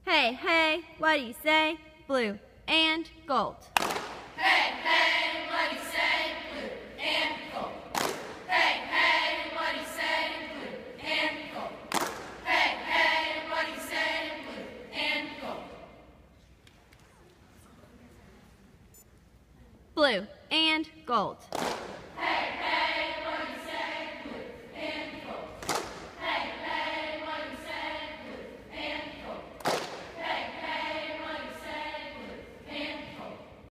Hey, hey, what do you say? Blue and gold. Hey, hey, what do you say? Blue and gold. Hey, hey, what do you say? Blue and gold. Hey, hey, what do you say? Blue and gold. Blue and gold.